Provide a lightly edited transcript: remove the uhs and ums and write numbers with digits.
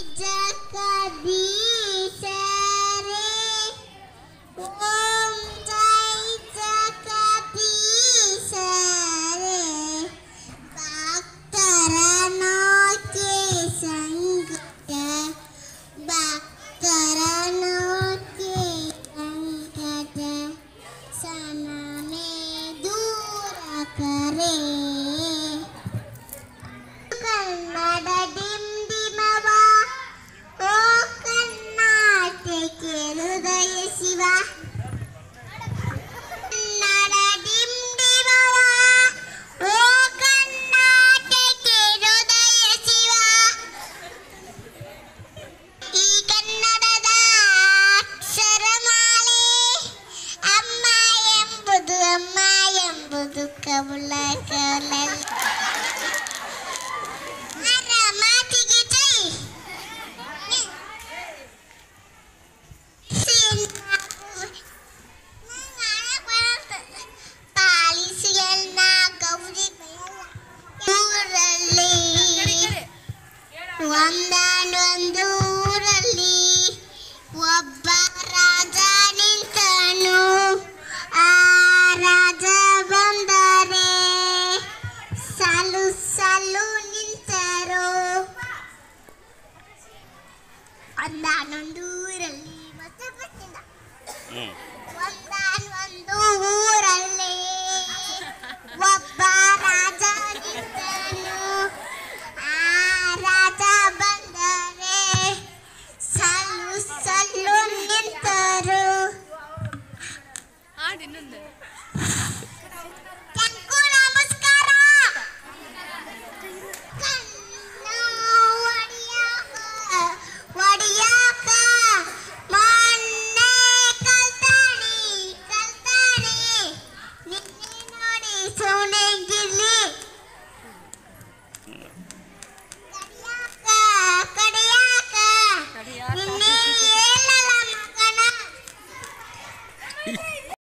ಜಗದೀಶರೇ ಓಂ ಜೈ ಜಗದೀಶರೇ ಭಕ್ತರ ನೋಕೆ ಸಂಕಟ ಭಕ್ತರ ನೋಕೆ ಸಂಕಟ ಸನಮೆ ದೂರ ಕರೆ ಕನ್ನಡ ಡಿಂಡಿಮವ ಓ ಕರ್ನಾಟಕ ಹೃದಯ ಶಿವ ಕನ್ನಡ ಡಿಂಡಿಮವ ಓ ಕರ್ನಾಟಕ ಹೃದಯ ಶಿವ ಈ ಕನ್ನಡದ ಅಕ್ಷರಮಾಲೆ ಅಮ್ಮ ಎಂಬುದು ಕವಲ ಕವಲಲ್ಲಿ ಮಾತಿಗೆ ಜೈ ಪಾಲಿಸಿಯನ್ನ ಗೌರಿ ಊರಲ್ಲಿ ಒಂದಾನೊಂದು ಊರಲ್ಲಿ ಒಬ್ಬ ರಾಜ ನಿಂತನು ಆ ರಾಜ ಬಂದರೆ ಸಾಲು ಸಾಲು ನಿಂತರು ಒಂದಾನೊಂದು ಊರಲ್ಲಿ ಮತ್ತೆ ಬರ್ತಿಲ್ಲ ಒಂದಾನೊಂದು ಊರಲ್ಲಿ